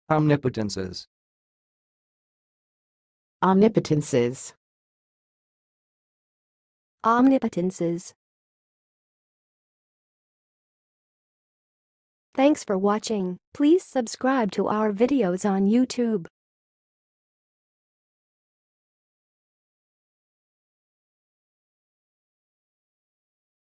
Omnipotences. Omnipotences. Omnipotences. Thanks for watching. Please subscribe to our videos on YouTube.